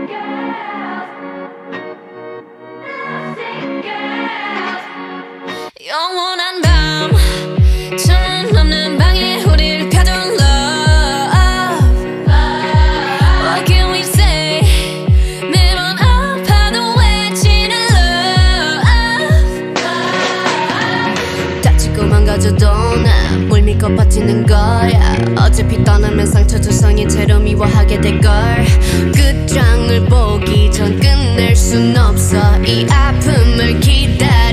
영원한 밤 천문 없는 방에 우리를 펴둔 love. What can we say? 매번 아파도 외치는 love. 다치고 망가져도 난 물 믿고 버티는 거야. 어차피 떠나면 상처 조성인 채로 미워하게 될걸. 끝장을 보기 전 끝낼 순 없어 이 아픔을 기다려.